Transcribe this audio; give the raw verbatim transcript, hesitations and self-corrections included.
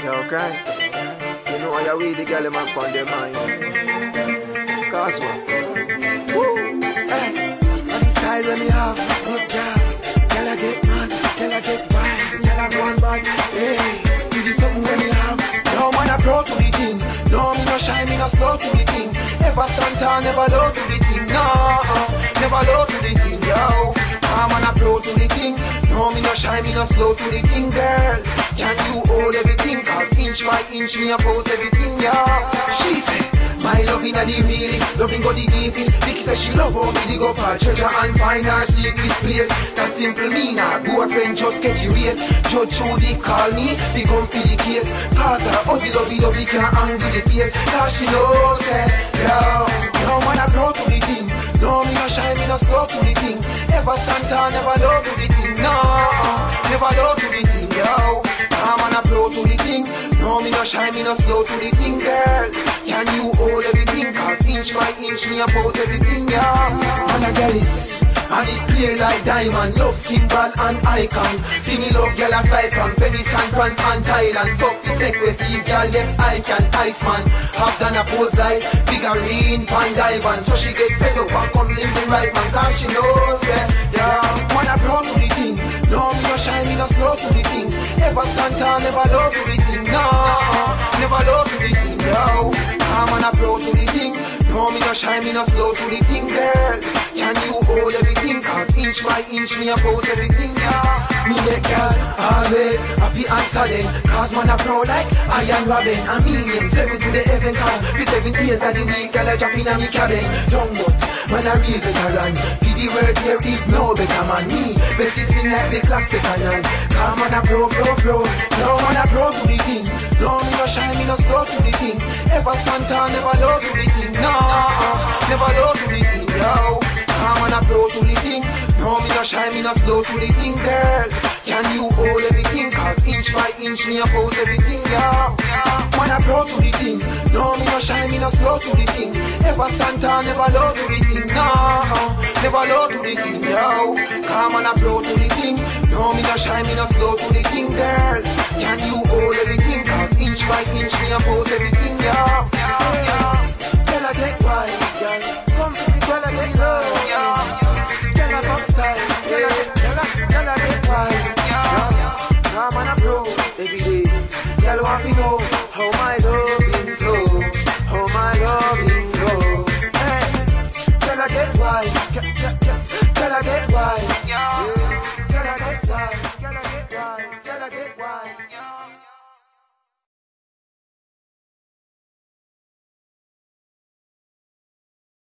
Yo, okay? You know how we the girl man on their mind. Cause what? Woo! Hey! On the style when me have, up girl. Girl I get mad, girl I get wild, girl I go on bad. Hey! This is something when me have. No man I pro to the thing. No me no shy, me no slow to the thing. Ever stand tall, never low to the thing. No, never low to the thing, yo. I'm on a pro to the thing. No, me no shy, me no slow to the thing, girl. Can you hold everything? Cause inch by inch me a pose everything, yeah. She said, my loving a the feeling, loving go the deepest. Vicky said she love how me dig up her treasure and find her secret place. That simple mean her boyfriend just get you race. Judge Judy call me, become for the case. Cause her ugly lovey lovey can't handle the pace. Cause she knows that, yo, yo man I blow to the thing. No me no shy, me no slow to the thing. Ever stand tall, never low to the thing. No, never low to the thing, yo. I'm on a pro to the thing. No me no shy, me no slow to the thing, girl. Can you hold everything? Cause inch by inch me a pose everything, yeah. And I get it. And it clear like diamond, love symbol and icon. See me love girl a fly from Venice and France and Thailand. So we take we see girl, yes I can. Iceman, have done a pose like figurine Van Diamond. So she get fed up and come live the right man. Cause she knows that, yeah. Man I blow to the thing. No me no shy, me no slow to the thing. Ever stand tall, never low to the thing. No, never low to the thing, yo. I'm on a pro to the thing. No me no shy, me no slow to the thing, girl. Can you hold everything? Cause inch by inch me a pose everything, yeah. Me make girl always happy and sudden. Cause man a pro like Iron Robin. I mean him seven to the heaven come. For seven days of the week, girl I jump in a me cabin. Young but man a real veteran. For the word there is no better man. Me, but she spin like the clock second hand. Cause man a pro, pro, pro. No man a pro to the thing. No me no shy, me no slow to the thing. Ever stand tall, never low to the thing. No, never low to the thing, yo. I'm on a pro to the thing. No me no shy, me no slow to the thing, girl. Can you hold everything? Cause inch by inch me a pose everything, yeah. Man a pro to the thing. No me no shy, me no slow to the thing. Ever stand tall, never low to the thing. No, never low to the thing, yo. Come on a pro to the thing. No me no shy, me no slow to the thing, girl. Can you hold everything? Cause inch by inch me a pose everything, yeah. Girl I get wild, girl. Come to me, girl I get love, yeah. Girl I pop style, girl I get, girl I, girl I get wild, yeah. Come on a pro every day. Girl want to know how my